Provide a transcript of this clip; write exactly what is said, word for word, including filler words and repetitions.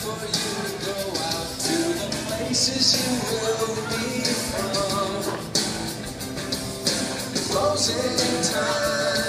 for you to go out to the places you will be from. Closing time.